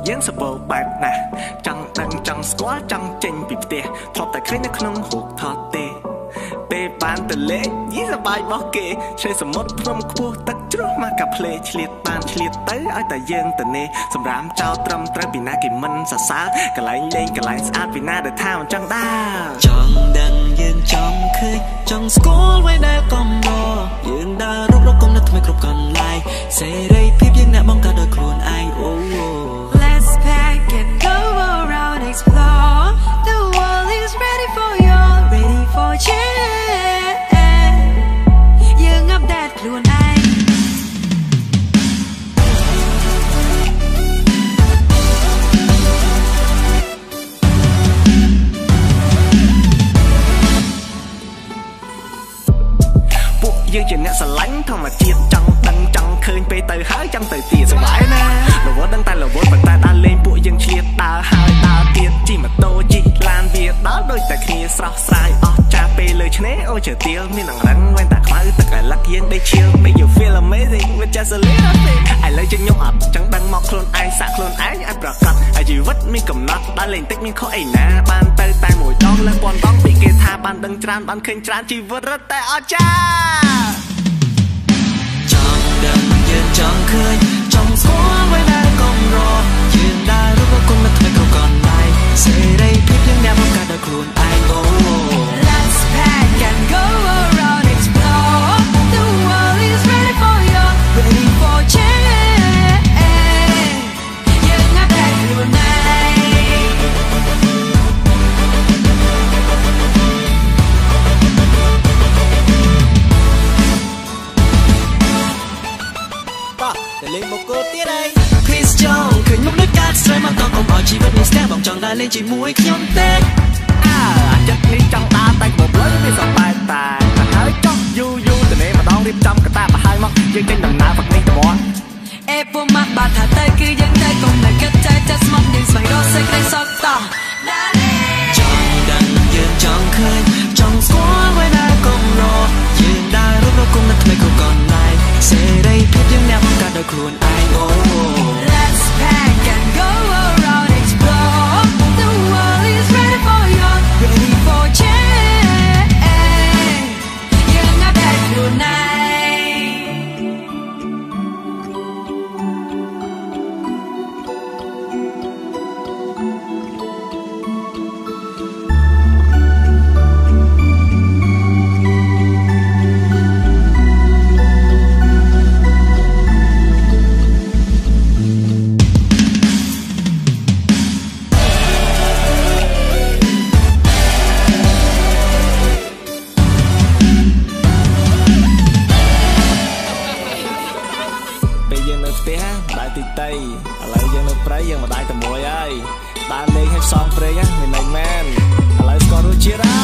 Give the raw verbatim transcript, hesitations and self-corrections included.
យើងសបោបែបណាស់ចង់ដឹងចង់ស្គាល់ចង់ចេញពីផ្ទះធ្លាប់តែឃើញនៅក្នុងរូបថតទេពេលបានទៅលេងយីសប្បាយរបស់គេឆ្នេរសមុទ្រភ្នំខ្ពស់ទឹកជ្រោះមកកាផ្លេឆ្លៀតបានឆ្លៀតទៅឲ្យតែយើងទៅនេះសម្រាមចោលត្រឹមត្រូវពីណាគេមិនសរសើរកន្លែងលេងកន្លែងស្អាតពីណាដែលថាមិនចង់ដែរចង់ដឹងយើងចង់ឃើញចង់ស្គាល់ໄວដែលកំដរយើងដើររករកគំនិតថ្មីគ្រប់កន្លែងសេរីភាពយើងអ្នកបង្កើតដោយខ្លួនឯងអូ Let's pack and go around explore the world is ready for you ready for change យើងអាប់ដេតខ្លួនឯងយើងជាអ្នកស្រឡាញ់ធម្មជាតិចង់ដឹងចង់ឃើញពេលទៅហើយចង់ទៅទៀតសុបាយណារវល់ដឹងតែរវល់ប៉ុន្តែដើរលេងពួកយើងឆ្លៀតដើរហើយដើរទៀតជិះម៉ូតូជិះឡានវាដល់ដូចតែគ្នាស្រស់ស្រាយអស់ចាពេលលើឆ្នេរអូជើទៀលមានអង្រឹងវ៉ែនតាខ្មៅទឹកឲ្យលឹកយើងដេកឈៀល Make you feel amazing with just a little thing ឥឡូវជិះខ្ញុំអត់ចង់ដឹងមកខ្លួនឯងសាក់ខ្លួនឯងឲ្យប្រកាសឲ្យជីវិតមានកំណត់ដើរលេងតិចមានខុសអីណាបានទៅតែមួយដងលើពាន់ដងពីគេថាបានដឹងច្រើនបានឃើញច្រើនជីវិតរត់តែអស្ចារ្យចង់ដឹងយើងចង់ឃើញចង់ស្គាល់ไว้ដែលកំរយើងដើររកគុណថ្មីគ្រប់កន្លែងសេរីភាពយើងអ្នកបង្កើតដោយខ្លួនឯងអូ Let's pack and go around explore the world is ready for you ready for change យើងអាប់ដេតខ្លួនឯងលេងមកគោទៀតឯង Please ចង់ឃើញមុខនៃការស្រីមកតកុំឲ្យជីវិតនេះស្ទះបងចង់ដើរលេងជាមួយខ្ញុំទេអើអាចិតនេះចង់ដើរតែមកផ្លូវវាសប្បាយតែតែហើយចង់យូយូទៅនេះម្ដងរៀបចំកតាបហើយមកយើងចេញដំណើរផឹកនេះទៅបងអេពុំមកបាត់ថាទៅគឺយើងទៅកុំនៅគិតใจចិត្តស្មោះយើងស្វែងរកសេចក្តីសុខតោះចង់ដឹងយើងចង់ឃើញចង់ស្គាល់ไว้ដែលកំរយើងដើររករកគុណថ្មីគ្រប់កន្លែងសេរីភាពយើងអ្នកបង្កើតដោយខ្លួនឯងអូ Let's pack and go around explore the world is ready for you ready for change យើងអាប់ដេតខ្លួនឯងទីតីឥឡូវយើងនៅព្រៃយើងមកដៃតែមួយហើយដើរលេងឲ្យផ្សងព្រេងណាមិនមែនមែនឥឡូវស្គាល់រសជាតិហើយ